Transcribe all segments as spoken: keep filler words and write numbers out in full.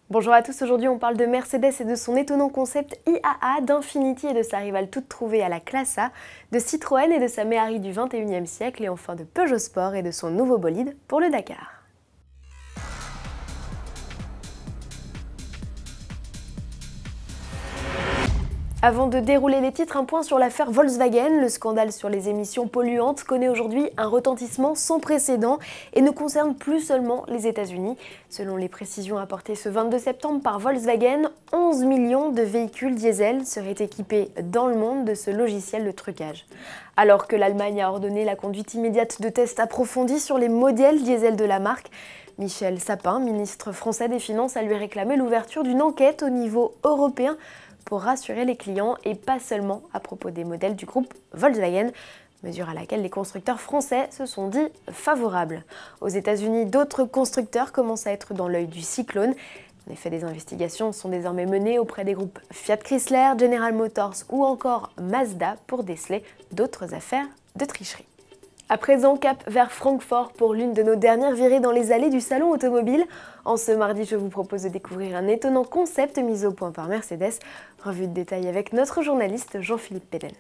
Bonjour à tous, aujourd'hui on parle de Mercedes et de son étonnant concept I A A, d'Infiniti et de sa rivale toute trouvée à la classe A, de Citroën et de sa Méhari du vingt et unième siècle, et enfin de Peugeot Sport et de son nouveau bolide pour le Dakar. Avant de dérouler les titres, un point sur l'affaire Volkswagen. Le scandale sur les émissions polluantes connaît aujourd'hui un retentissement sans précédent et ne concerne plus seulement les États-Unis. Selon les précisions apportées ce vingt-deux septembre par Volkswagen, onze millions de véhicules diesel seraient équipés dans le monde de ce logiciel de trucage. Alors que l'Allemagne a ordonné la conduite immédiate de tests approfondis sur les modèles diesel de la marque, Michel Sapin, ministre français des Finances, a lui réclamé l'ouverture d'une enquête au niveau européen pour rassurer les clients et pas seulement à propos des modèles du groupe Volkswagen, mesure à laquelle les constructeurs français se sont dit favorables. Aux États-Unis, d'autres constructeurs commencent à être dans l'œil du cyclone. En effet, des investigations sont désormais menées auprès des groupes Fiat Chrysler, General Motors ou encore Mazda pour déceler d'autres affaires de tricherie. À présent, cap vers Francfort pour l'une de nos dernières virées dans les allées du salon automobile. En ce mardi, je vous propose de découvrir un étonnant concept mis au point par Mercedes. Revue de détail avec notre journaliste Jean-Philippe Péden.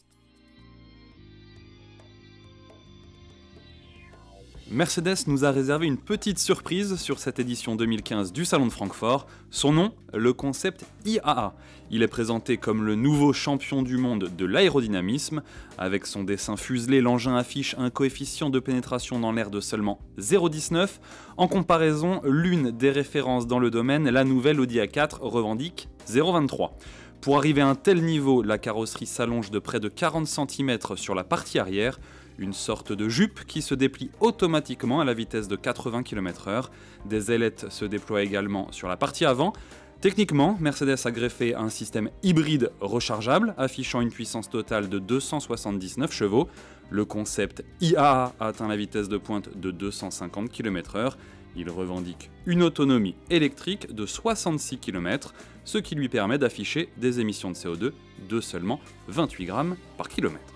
Mercedes nous a réservé une petite surprise sur cette édition deux mille quinze du Salon de Francfort. Son nom, le concept I A A. Il est présenté comme le nouveau champion du monde de l'aérodynamisme. Avec son dessin fuselé, l'engin affiche un coefficient de pénétration dans l'air de seulement zéro virgule dix-neuf. En comparaison, l'une des références dans le domaine, la nouvelle Audi A quatre, revendique zéro virgule vingt-trois. Pour arriver à un tel niveau, la carrosserie s'allonge de près de quarante centimètres sur la partie arrière, une sorte de jupe qui se déplie automatiquement à la vitesse de quatre-vingts kilomètres heure. Des ailettes se déploient également sur la partie avant. Techniquement, Mercedes a greffé un système hybride rechargeable affichant une puissance totale de deux cent soixante-dix-neuf chevaux. Le concept I A A atteint la vitesse de pointe de deux cent cinquante kilomètres heure. Il revendique une autonomie électrique de soixante-six kilomètres, ce qui lui permet d'afficher des émissions de C O deux de seulement vingt-huit grammes par kilomètre.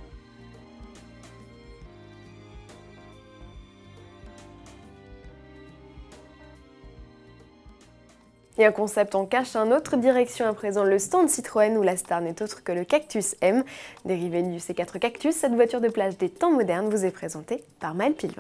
Et un concept en cache un autre, direction à présent le stand Citroën où la star n'est autre que le Cactus M. Dérivé du C quatre Cactus, cette voiture de plage des temps modernes vous est présentée par Maël Pilvin.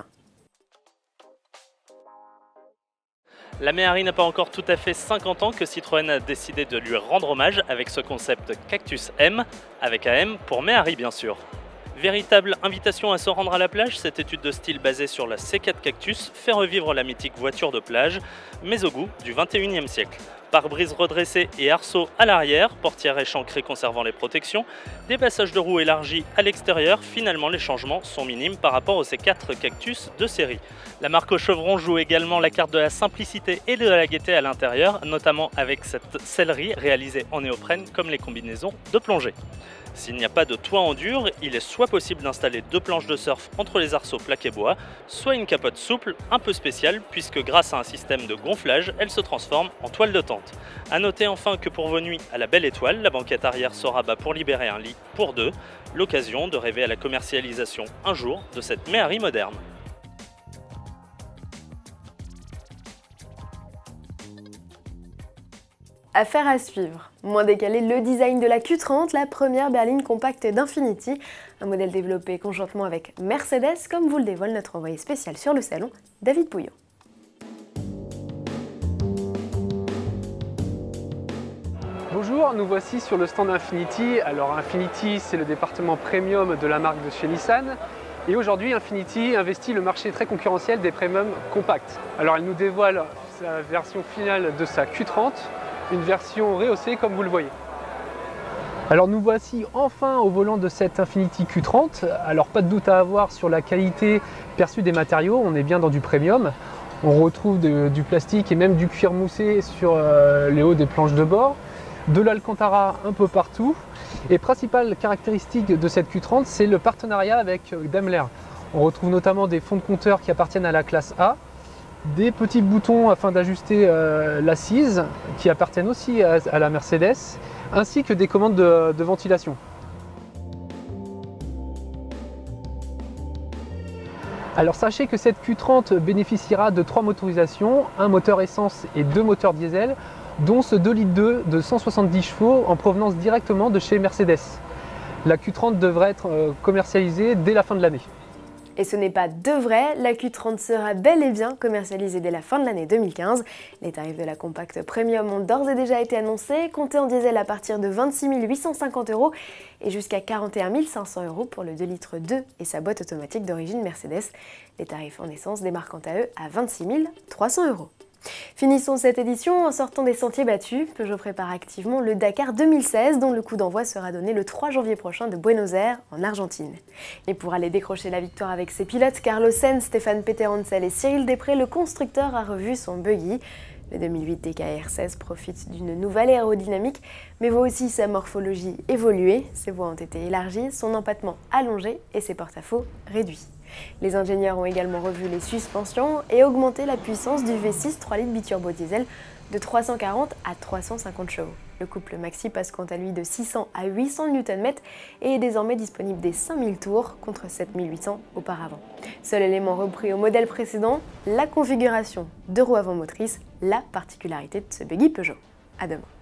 La Méhari n'a pas encore tout à fait cinquante ans que Citroën a décidé de lui rendre hommage avec ce concept Cactus M, avec un M pour Méhari bien sûr. Véritable invitation à se rendre à la plage, cette étude de style basée sur la C quatre Cactus fait revivre la mythique voiture de plage, mais au goût du vingt et unième siècle. Pare-brise redressé et arceau à l'arrière, portière échancrée conservant les protections, des passages de roues élargis à l'extérieur, finalement les changements sont minimes par rapport au C quatre Cactus de série. La marque au chevron joue également la carte de la simplicité et de la gaieté à l'intérieur, notamment avec cette sellerie réalisée en néoprène comme les combinaisons de plongée. S'il n'y a pas de toit en dur, il est soit possible d'installer deux planches de surf entre les arceaux plaqués bois, soit une capote souple un peu spéciale puisque grâce à un système de gonflage, elle se transforme en toile de tente. A noter enfin que pour vos nuits à la belle étoile, la banquette arrière se rabat pour libérer un lit pour deux, l'occasion de rêver à la commercialisation un jour de cette Méhari moderne. Affaire à suivre. Moins décalé, le design de la Q trente, la première berline compacte d'Infiniti, un modèle développé conjointement avec Mercedes, comme vous le dévoile notre envoyé spécial sur le salon, David Pouillot. Bonjour, nous voici sur le stand Infiniti. Alors Infiniti, c'est le département premium de la marque de chez Nissan. Et aujourd'hui, Infiniti investit le marché très concurrentiel des premium compacts. Alors elle nous dévoile sa version finale de sa Q trente. Une version rehaussée comme vous le voyez. Alors nous voici enfin au volant de cette Infiniti Q trente. Alors pas de doute à avoir sur la qualité perçue des matériaux, on est bien dans du premium. On retrouve de, du plastique et même du cuir moussé sur euh, les hauts des planches de bord, de l'Alcantara un peu partout. Et principale caractéristique de cette Q trente, c'est le partenariat avec Daimler. On retrouve notamment des fonds de compteurs qui appartiennent à la classe A, des petits boutons afin d'ajuster euh, l'assise qui appartiennent aussi à, à la Mercedes, ainsi que des commandes de, de ventilation. Alors sachez que cette Q trente bénéficiera de trois motorisations, un moteur essence et deux moteurs diesel, dont ce deux litres deux de cent soixante-dix chevaux en provenance directement de chez Mercedes. La Q trente devrait être commercialisée dès la fin de l'année. Et ce n'est pas de vrai, la Q trente sera bel et bien commercialisée dès la fin de l'année deux mille quinze. Les tarifs de la compacte premium ont d'ores et déjà été annoncés, comptés en diesel à partir de vingt-six mille huit cent cinquante euros et jusqu'à quarante et un mille cinq cents euros pour le deux litres deux et sa boîte automatique d'origine Mercedes. Les tarifs en essence démarrent quant à eux à vingt-six mille trois cents euros. Finissons cette édition en sortant des sentiers battus. Peugeot prépare activement le Dakar deux mille seize dont le coup d'envoi sera donné le trois janvier prochain de Buenos Aires en Argentine. Et pour aller décrocher la victoire avec ses pilotes, Carlos Sainz, Stéphane Peterhansel et Cyril Després, le constructeur a revu son buggy. Le deux mille huit D K R seize profite d'une nouvelle aérodynamique, mais voit aussi sa morphologie évoluer. Ses voies ont été élargies, son empattement allongé et ses porte-à-faux réduits. Les ingénieurs ont également revu les suspensions et augmenté la puissance du V six trois litres biturbo diesel de trois cent quarante à trois cent cinquante chevaux. Le couple maxi passe quant à lui de six cents à huit cents newton-mètres et est désormais disponible dès cinq mille tours contre sept mille huit cents auparavant. Seul élément repris au modèle précédent, la configuration de roues avant motrices, la particularité de ce buggy Peugeot. À demain.